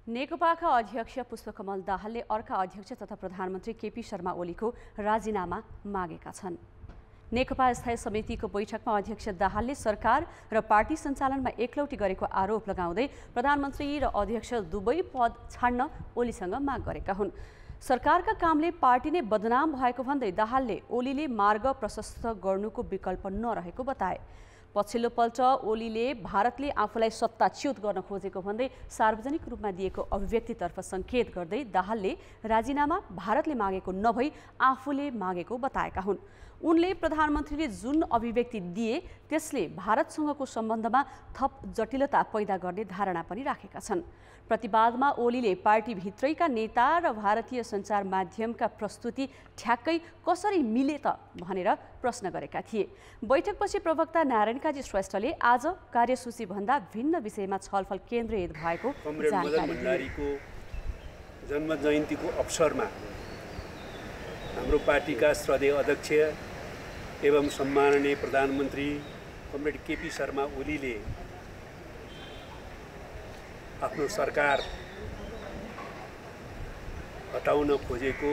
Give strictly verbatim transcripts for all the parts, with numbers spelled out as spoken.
नेकपाका अध्यक्ष पुष्पकमल दाहालले अर्का अध्यक्ष तथा प्रधानमन्त्री केपी शर्मा ओलीको राजीनामा मागेका छन्। नेकपा स्थायी समितिको बैठकमा अध्यक्ष दाहालले सरकार र पार्टी सञ्चालनमा एकलौटी गरेको आरोप लगाउँदै प्रधानमन्त्री र अध्यक्ष दुवै पद छाड्न ओलीसँग माग गरेका हुन्। सरकारका कामले पार्टी नै बदनाम भएको भन्दै दाहालले ओलीले मार्ग प्रशस्त गर्नुको विकल्प नरहेको बताए। पछिल्लो पल्ट ओलीले भारतले आफूलाई सत्ताच्युत गर्न खोजेको भन्दै सार्वजनिक रूपमा दिएको अभिव्यक्तितर्फ सङ्केत गर्दै दाहालले राजीनामा भारतले मागेको नभई आफूले मागेको बताएका हुन्। उनले प्रधानमन्त्रीले जुन अभिव्यक्ति दिए त्यसले भारतसँगको सम्बन्धमा थप जटिलता पैदा गर्ने धारणा पनि राखेका छन्। प्रतिवादमा ओलीले पार्टीभित्रैका नेता र भारतीय सञ्चार माध्यमका प्रस्तुति ठ्याक्कै कसरी मिले त भनेर प्रश्न गरेका थिए। बैठकपछि प्रवक्ता नारायण काजी श्रेष्ठले आज कार्यसूचीभन्दा भिन्न विषयमा छलफल केन्द्रित भएको जानकारी दिए। जन्म जयन्तीको अवसरमा हाम्रो पार्टीका श्रद्धेय अध्यक्ष एवं सम्माननीय प्रधानमन्त्री कमरेड केपी शर्मा ओलीले आफ्नो सरकार हटाउन खोजेको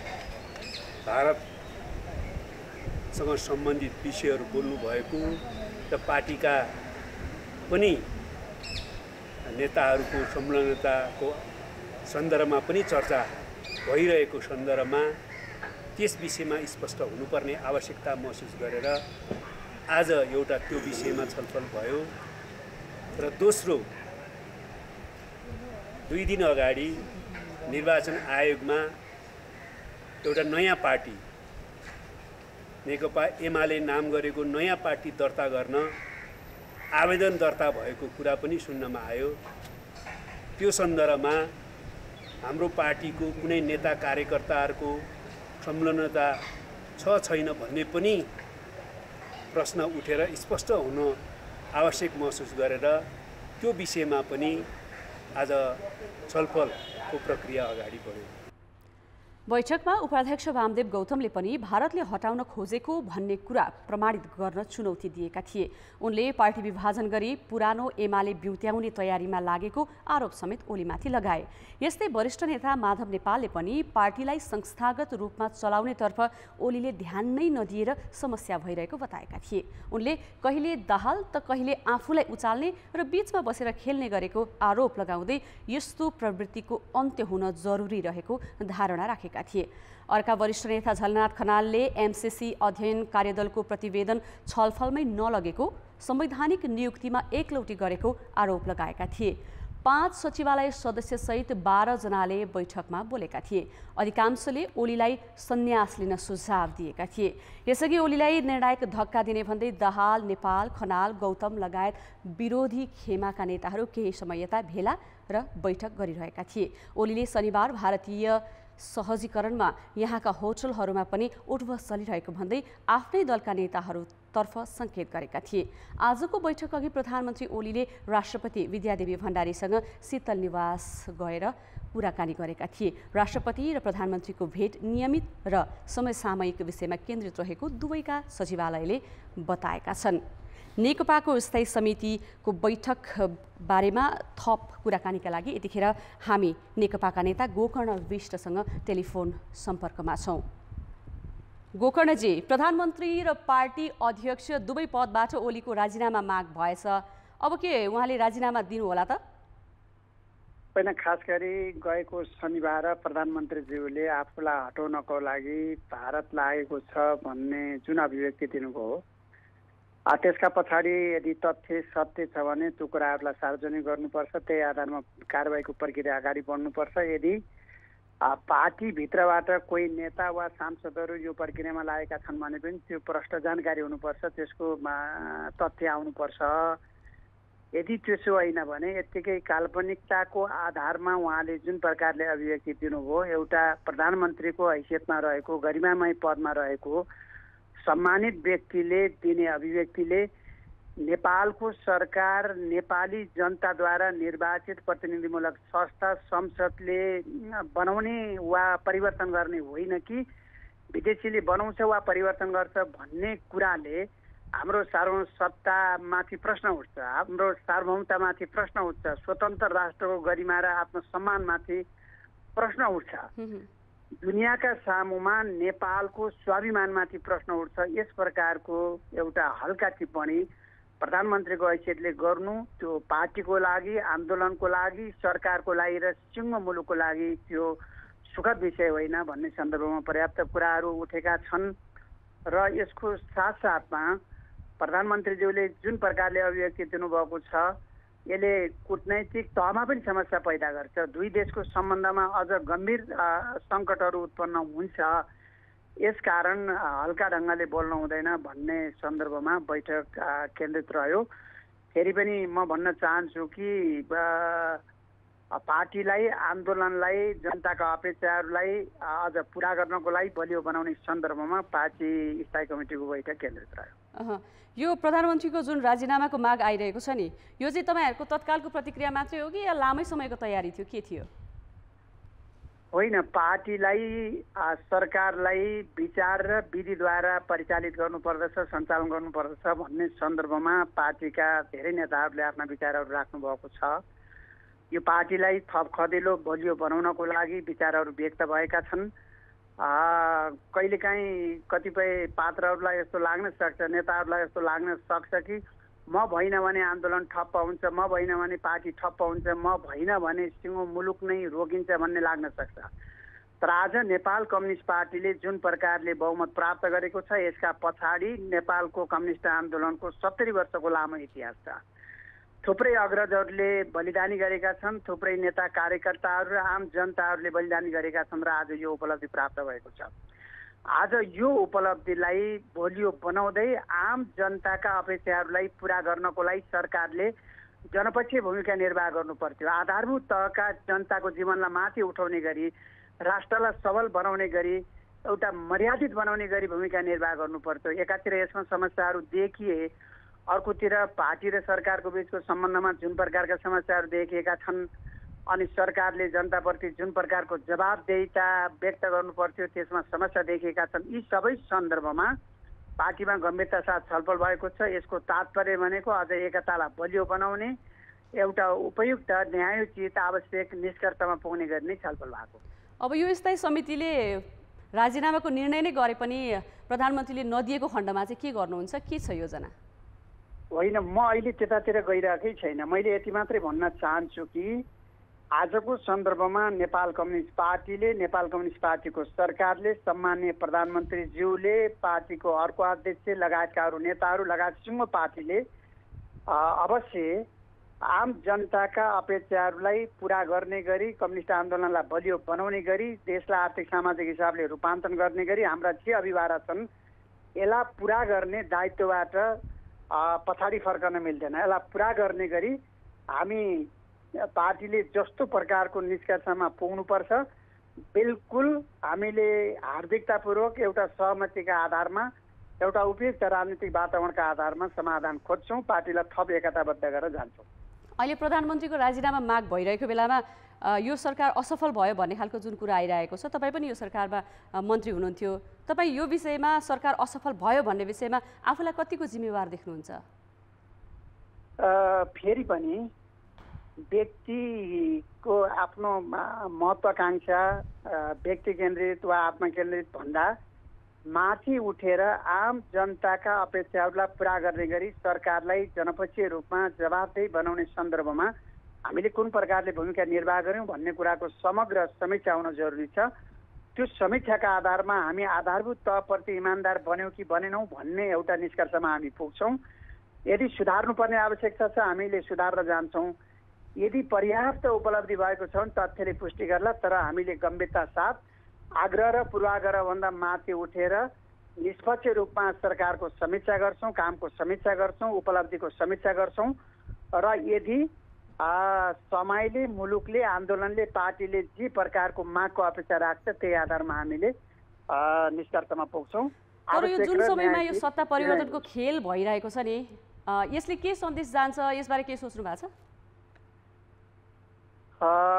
भारतसँग सम्बन्धित विषयहरू बोल्नु भएको र पार्टीका पनि नेताहरूको संलग्नताको सन्दर्भमा पनि चर्चा भइरहेको सन्दर्भमा त्यस विषयमा स्पष्ट हुनुपर्ने आवश्यकता महसुस गरेर आज एउटा त्यो विषयमा छलफल भयो। र दोस्रो, दुई दिन अगाडि निर्वाचन आयोगमा एउटा नयाँ पार्टी नेकपा एमाले नाम गरेको नयाँ पार्टी दर्ता गर्न आवेदन दर्ता भएको कुरा पनि सुन्नमा आयो। त्यो सन्दर्भमा हाम्रो पार्टीको कुनै नेता कार्यकर्ताहरूको संलग्नता छ छैन भन्ने पनि प्रश्न उठेर स्पष्ट हुन आवश्यक महसुस गरेर त्यो विषयमा पनि आज छलफलको प्रक्रिया अगाडि बढ्यो। बैठकमा उपाध्यक्ष वामदेव गौतमले पनि भारतले हटाउन खोजेको भन्ने कुरा प्रमाणित गर्न चुनौती दिएका थिए। उनले पार्टी विभाजन गरी पुरानो एमाले बिउत्याउने तयारीमा लागेको आरोप समेत ओलीमाथि लगाए। यस्तै वरिष्ठ नेता माधव नेपालले पनि पार्टीलाई संस्थागत रूपमा चलाउनेतर्फ ओलीले ध्यान नै नदिएर समस्या भइरहेको बताएका थिए। उनले कहिले दाहाल त कहिले आफूलाई उचाल्ने र बीचमा बसेर खेल्ने गरेको आरोप लगाउँदै यस्तो प्रवृत्तिको अन्त्य हुन जरुरी रहेको धारणा राखेका थिए। अर्का वरिष्ठ नेता झलनाथ खनालले एमसीसी अध्ययन कार्यदलको प्रतिवेदन छलफलमै नलगेको, संवैधानिक नियुक्तिमा एकलौटी गरेको आरोप लगाएका थिए। पाँच सचिवालय सदस्यसहित बाह्र जनाले बैठकमा बोलेका थिए। अधिकांशले ओलीलाई सन्यास लिन सुझाव दिएका थिए। यसअघि ओलीलाई निर्णायक धक्का दिने भन्दै दाहाल, नेपाल, खनाल, गौतम लगायत विरोधी खेमाका नेताहरू केही समय यता भेला र बैठक गरिरहेका थिए। ओलीले शनिबार भारतीय सहजीकरणमा यहाँका होटलहरूमा पनि उठबस चलिरहेको भन्दै आफ्नै दलका नेताहरूतर्फ सङ्केत गरेका थिए। आजको बैठक अघि प्रधानमन्त्री ओलीले राष्ट्रपति विद्यादेवी भण्डारीसँग शीतल निवास गएर कुराकानी गरेका थिए। राष्ट्रपति र प्रधानमन्त्रीको भेट नियमित र समयसामयिक विषयमा केन्द्रित रहेको दुवैका सचिवालयले बताएका छन्। नेकपाको स्थायी समितिको बैठक बारेमा थप कुराकानीका लागि यतिखेर हामी नेकपाका नेता गोकर्ण विष्टसँग टेलिफोन सम्पर्कमा छौँ। गोकर्णजी, प्रधानमन्त्री र पार्टी अध्यक्ष दुवै पदबाट ओलीको राजीनामा माग भएछ। अब के उहाँले राजीनामा दिनुहोला त? पहिला खास गरी गएको शनिबार प्रधानमन्त्रीज्यूले आफूलाई हटाउनको लागि भारत लागेको छ भन्ने जुन अभिव्यक्ति दिनुभयो, त्यसका पछाडि यदि तथ्य सत्य छ भने त्यो कुराहरूलाई सार्वजनिक गर्नुपर्छ। त्यही आधारमा कारबाहीको प्रक्रिया अगाडि बढ्नुपर्छ। यदि पार्टीभित्रबाट कोही नेता वा सांसदहरू यो प्रक्रियामा लागेका छन् भने पनि त्यो प्रष्ट जानकारी हुनुपर्छ, त्यसको तथ्य आउनुपर्छ। यदि त्यसो होइन भने यत्तिकै काल्पनिकताको आधारमा उहाँले जुन प्रकारले अभिव्यक्ति दिनुभयो, एउटा प्रधानमन्त्रीको हैसियतमा रहेको, गरिमामय पदमा रहेको सम्मानित व्यक्तिले दिने अभिव्यक्तिले नेपालको सरकार नेपाली जनताद्वारा निर्वाचित प्रतिनिधिमूलक संस्था संसदले बनाउने वा परिवर्तन गर्ने होइन कि विदेशीले बनाउँछ वा परिवर्तन गर्छ भन्ने कुराले हाम्रो सार्वभौम सत्तामाथि प्रश्न उठ्छ, हाम्रो सार्वभौमतामाथि प्रश्न उठ्छ, स्वतन्त्र राष्ट्रको गरिमा र आत्मसम्मानमाथि प्रश्न उठ्छ। दुनियाँका सामुमा नेपालको स्वाभिमानमाथि प्रश्न उठ्छ। यस प्रकारको एउटा हल्का टिप्पणी प्रधानमन्त्रीको हैसियतले गर्नु त्यो पार्टीको लागि, आन्दोलनको लागि, सरकारको लागि र सिङ्गो मुलुकको लागि त्यो सुखद विषय होइन भन्ने सन्दर्भमा पर्याप्त कुराहरू उठेका छन्। र यसको साथसाथमा प्रधानमन्त्रीज्यूले जुन प्रकारले अभिव्यक्ति दिनुभएको छ यसले कूटनैतिक तहमा पनि समस्या पैदा गर्छ। दुई देशको सम्बन्धमा अझ गम्भीर सङ्कटहरू उत्पन्न हुन्छ। यसकारण हल्का ढङ्गले बोल्नु हुँदैन भन्ने सन्दर्भमा बैठक केन्द्रित रह्यो। फेरि पनि म भन्न चाहन्छु कि पार्टीलाई, आन्दोलनलाई, जनताका अपेक्षाहरूलाई अझ पुरा गर्नको लागि बलियो बनाउने सन्दर्भमा पार्टी स्थायी कमिटीको बैठक केन्द्रित रह्यो। यो प्रधानमन्त्रीको जुन राजीनामाको माग आइरहेको छ नि, यो चाहिँ तपाईँहरूको तत्कालको प्रतिक्रिया मात्रै हो कि या लामै समयको तयारी थियो, के थियो? होइन, पार्टीलाई सरकारलाई विचार र विधिद्वारा परिचालित गर्नुपर्दछ, सञ्चालन गर्नुपर्दछ भन्ने सन्दर्भमा पार्टीका धेरै नेताहरूले आफ्ना विचारहरू राख्नु भएको छ। यो पार्टीलाई थप खदेलो बलियो बनाउनको लागि विचारहरू व्यक्त भएका छन्। कहिलेकाहीँ कतिपय पात्रहरूलाई यस्तो लाग्न सक्छ, नेताहरूलाई यस्तो लाग्न सक्छ कि म भइन भने आन्दोलन ठप्प हुन्छ, म भइन भने पार्टी ठप्प हुन्छ, म भइन भने सिङ्गो मुलुक नै रोकिन्छ भन्ने लाग्न सक्छ। तर आज नेपाल कम्युनिस्ट पार्टीले जुन प्रकारले बहुमत प्राप्त गरेको छ यसका पछाडि नेपालको कम्युनिस्ट आन्दोलनको सत्तरी वर्षको लामो इतिहास छ। थुप्रै अग्रजहरूले बलिदानी गरेका छन्, थुप्रै नेता कार्यकर्ताहरू र आम जनताहरूले बलिदानी गरेका छन् र आज यो उपलब्धि प्राप्त भएको छ। आज यो उपलब्धिलाई बलियो बनाउँदै आम जनताका अपेक्षाहरूलाई पुरा गर्नको लागि सरकारले जनपक्षीय भूमिका निर्वाह गर्नुपर्थ्यो। आधारभूत तहका जनताको जीवनलाई माथि उठाउने गरी, राष्ट्रलाई सबल बनाउने गरी, एउटा मर्यादित बनाउने गरी भूमिका निर्वाह गर्नुपर्थ्यो। एकातिर यसमा समस्याहरू देखिए, अर्कोतिर पार्टी र सरकारको बिचको सम्बन्धमा जुन प्रकारका समस्याहरू देखिएका छन् अनि सरकारले जनताप्रति जुन प्रकारको जवाबदेहिता व्यक्त गर्नुपर्थ्यो त्यसमा समस्या देखिएका छन्। यी सबै सन्दर्भमा पार्टीमा गम्भीरता साथ छलफल भएको छ। यसको तात्पर्य भनेको अझ एकतालाई बलियो बनाउने, एउटा उपयुक्त, न्यायोचित, आवश्यक निष्कर्षमा पुग्ने गरी नै छलफल भएको। अब यो स्थायी समितिले राजीनामाको निर्णय नै गरे पनि प्रधानमन्त्रीले नदिएको खण्डमा चाहिँ के गर्नुहुन्छ, के छ योजना? होइन, म अहिले त्यतातिर गइरहेकै छैन। मैले यति मात्रै भन्न चाहन्छु कि आजको सन्दर्भमा नेपाल कम्युनिस्ट पार्टीले, नेपाल कम्युनिस्ट पार्टीको सरकारले, सम्माननीय प्रधानमन्त्रीज्यूले, पार्टीको अर्को अध्यक्ष लगायतका अरू नेताहरू लगायत सिङ्गो पार्टीले अवश्य आम जनताका अपेक्षाहरूलाई पुरा गर्ने गरी, कम्युनिस्ट आन्दोलनलाई बलियो बनाउने गरी, देशलाई आर्थिक सामाजिक हिसाबले रूपान्तरण गर्ने गरी हाम्रा जे अभिभारा छन् यसलाई पुरा गर्ने दायित्वबाट पछाडि फर्कन मिल्दैन। यसलाई पुरा गर्ने गरी हामी पार्टीले जस्तो प्रकारको निष्कर्षमा पुग्नुपर्छ बिल्कुल हामीले हार्दिकतापूर्वक एउटा सहमतिका आधारमा, एउटा उपयुक्त राजनीतिक वातावरणका आधारमा समाधान खोज्छौँ। पार्टीलाई थप एकताबद्ध गरेर जान्छौँ। अहिले प्रधानमन्त्रीको राजीनामा माग भइरहेको बेलामा यो सरकार असफल भयो भन्ने खालको जुन कुरा आइरहेको छ, तपाईँ पनि यो सरकारमा मन्त्री हुनुहुन्थ्यो, तपाईँ यो विषयमा सरकार असफल भयो भन्ने विषयमा आफूलाई कतिको जिम्मेवार देख्नुहुन्छ? फेरि पनि व्यक्तिको आफ्नो महत्त्वाकांक्षा, व्यक्ति केन्द्रित वा आत्मकेन्द्रित भन्दा माथि उठेर आम जनताका अपेक्षाहरूलाई पुरा गर्ने गरी सरकारलाई जनपक्षीय रूपमा जवाबदेही बनाउने सन्दर्भमा हामीले कुन प्रकारले भूमिका निर्वाह गर्यौँ भन्ने कुराको समग्र समीक्षा हुन जरुरी छ। त्यो समीक्षाका आधारमा हामी आधारभूत तहप्रति इमान्दार बन्यौँ कि बनेनौँ भन्ने एउटा निष्कर्षमा हामी पुग्छौँ। यदि सुधार्नुपर्ने आवश्यकता छ हामीले सुधारेर जान्छौँ। यदि पर्याप्त उपलब्धि भएको छ भने तथ्यले पुष्टि गर्ला, तर हामीले गम्भीरता साथ आग्रह र पूर्वाग्रहभन्दा माथि उठेर निष्पक्ष रूपमा सरकारको समीक्षा गर्छौँ, कामको समीक्षा गर्छौँ, उपलब्धिको समीक्षा गर्छौँ र यदि समयले, मुलुकले, आन्दोलनले, पार्टीले जे प्रकारको मागको अपेक्षा राख्छ त्यही आधारमा हामीले निष्कर्षमा पुग्छौँ। तर यो जुन समयमा यो सत्ता परिवर्तनको खेल भइरहेको छ नि, यसले के सन्देश जान्छ, यसबारे के सोच्नु भएको छ?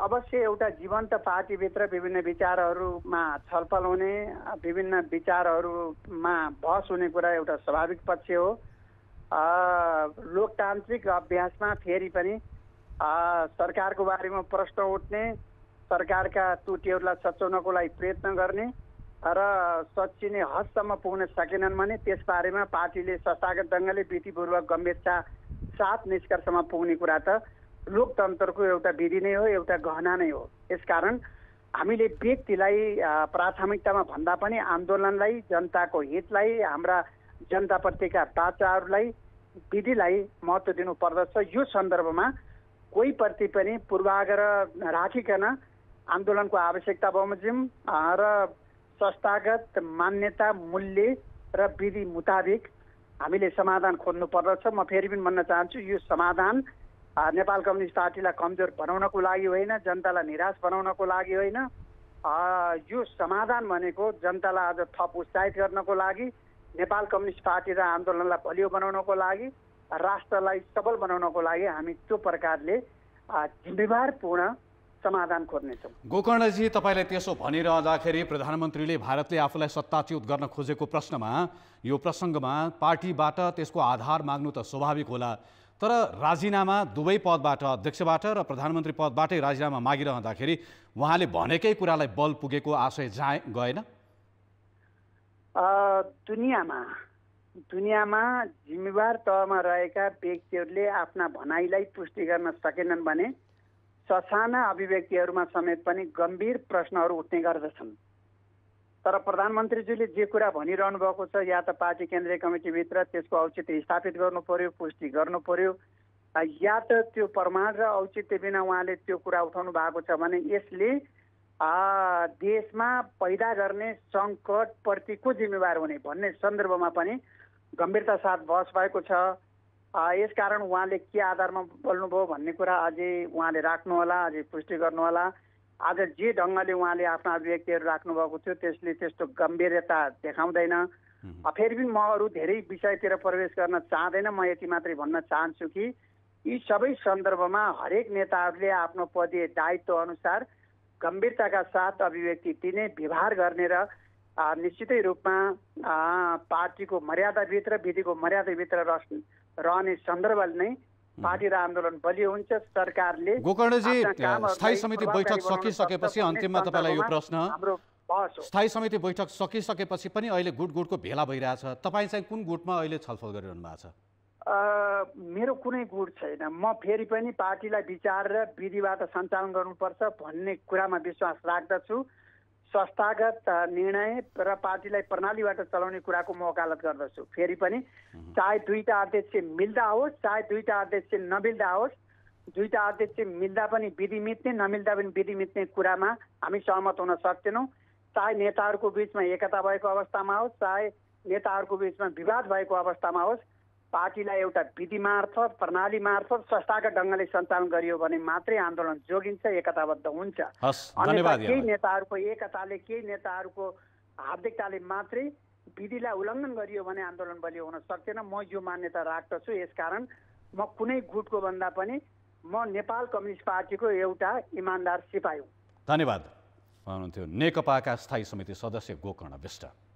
अवश्य एउटा जीवन्त पार्टीभित्र विभिन्न विचारहरूमा छलफल हुने, विभिन्न विचारहरूमा बहस हुने कुरा एउटा स्वाभाविक पक्ष हो। लोकतान्त्रिक अभ्यासमा फेरि पनि सरकारको बारेमा प्रश्न उठ्ने, सरकारका त्रुटिहरूलाई सच्याउनको लागि प्रयत्न गर्ने र सचिने हदसम्म पुग्न सकेनन् भने त्यसबारेमा पार्टीले संस्थागत ढङ्गले विधिपूर्वक गम्भीरता साथ निष्कर्षमा पुग्ने कुरा त लोकतन्त्रको एउटा विधि नै हो, एउटा गहना नै हो। यसकारण हामीले व्यक्तिलाई प्राथमिकतामा भन्दा पनि आन्दोलनलाई, जनताको हितलाई, हाम्रा जनताप्रतिका बाचाहरूलाई, विधिलाई महत्त्व दिनुपर्दछ। यो सन्दर्भमा कोही प्रति पनि पूर्वाग्रह राखिकन आन्दोलनको आवश्यकता बमोजिम र संस्थागत मान्यता, मूल्य र विधि मुताबिक हामीले समाधान खोज्नु पर्दछ। म फेरि पनि भन्न चाहन्छु, यो समाधान नेपाल कम्युनिस्ट पार्टीलाई कमजोर बनाउनको लागि होइन, जनतालाई निराश बनाउनको लागि होइन। यो समाधान भनेको जनतालाई अझ थप उत्साहित गर्नको लागि, नेपाल कम्युनिस्ट पार्टी र आन्दोलनलाई बलियो बनाउनको लागि, राष्ट्रलाई सबल बनाउनको लागि हामी त्यो प्रकारले जिम्मेवारपूर्ण समाधान खोज्नेछौँ। गोकर्णजी, तपाईँले त्यसो भनिरहँदाखेरि प्रधानमन्त्रीले भारतले आफूलाई सत्ताच्युत गर्न खोजेको प्रश्नमा, यो प्रसङ्गमा पार्टीबाट त्यसको आधार माग्नु त स्वाभाविक होला, तर राजीनामा दुवै पदबाट, अध्यक्षबाट र प्रधानमन्त्री पदबाटै राजीनामा मागिरहँदाखेरि उहाँले भनेकै कुरालाई बल पुगेको आशय जाए गएन? दुनियाँमा दुनियाँमा जिम्मेवार तहमा रहेका व्यक्तिहरूले आफ्ना भनाइलाई पुष्टि गर्न सकेनन् भने ससाना अभिव्यक्तिहरूमा समेत पनि गम्भीर प्रश्नहरू उठ्ने गर्दछन्। तर प्रधानमन्त्रीजीले जे कुरा भनिरहनु भएको छ, या त पार्टी केन्द्रीय कमिटीभित्र त्यसको औचित्य स्थापित गर्नु पर्यो, पुष्टि गर्नु पर्यो, या त त्यो प्रमाण र औचित्य बिना उहाँले त्यो कुरा उठाउनु भएको छ भने यसले देशमा पैदा गर्ने सङ्कटप्रति को जिम्मेवार हुने भन्ने सन्दर्भमा पनि गम्भीरता साथ बहस भएको छ। यसकारण उहाँले के आधारमा बोल्नुभयो भन्ने कुरा अझै उहाँले राख्नुहोला, अझै पुष्टि गर्नुहोला। आज जे ढङ्गले उहाँले आफ्ना अभिव्यक्तिहरू राख्नुभएको थियो त्यसले त्यस्तो गम्भीरता देखाउँदैन। फेरि पनि म अरू धेरै विषयतिर प्रवेश गर्न चाहँदैन। म यति मात्रै भन्न चाहन्छु कि यी सबै सन्दर्भमा हरेक नेताहरूले आफ्नो पदीय दायित्व अनुसार गम्भीरताका साथ अभिव्यक्ति दिने, व्यवहार गर्ने र निश्चितै रूपमा पार्टीको मर्यादाभित्र, विधिको मर्यादाभित्र रहने सन्दर्भ नै पार्टी र आन्दोलन बलियो हुन्छ। सरकारले गोकर्णजी, स्थायी समिति बैठक सकिसकेपछि अन्तिममा तपाईँलाई यो प्रश्न, स्थायी समिति बैठक सकिसकेपछि पनि अहिले गुट गुटको भेला भइरहेछ, तपाईँ चाहिँ कुन गुटमा अहिले छलफल गरिरहनु भएको छ? मेरो कुनै गुट छैन। म फेरि पनि पार्टीलाई विचार र विधिबाट सञ्चालन गर्नुपर्छ भन्ने कुरामा विश्वास राख्दछु। संस्थागत निर्णय र पार्टीलाई प्रणालीबाट चलाउने कुराको म वकालत गर्दछु। फेरि पनि चाहे दुईटा अध्यक्ष मिल्दा होस्, चाहे दुईटा अध्यक्ष नमिल्दा होस्, दुईटा अध्यक्ष मिल्दा पनि विधि मिच्ने, नमिल्दा पनि विधि मिच्ने कुरामा हामी सहमत हुन सक्दैनौँ। चाहे नेताहरूको बिचमा एकता भएको अवस्थामा होस्, चाहे नेताहरूको बिचमा विवाद भएको अवस्थामा होस्, पार्टीलाई एउटा विधि मार्फत, प्रणाली मार्फत संस्थागत ढङ्गले सञ्चालन गरियो भने मात्रै आन्दोलन जोगिन्छ, एकताबद्ध हुन्छ। केही नेताहरूको एकताले, केही नेताहरूको हार्दिकताले मात्रै विधिलाई उल्लङ्घन गरियो भने आन्दोलन बलियो हुन सक्दैन। म यो मान्यता राख्दछु। यसकारण म कुनै गुटको भन्दा पनि म नेपाल कम्युनिस्ट पार्टीको एउटा इमान्दार सिपाही हुँ। धन्यवाद। हुनुहुन्थ्यो नेकपाका स्थायी समिति सदस्य गोकर्ण विष्ट।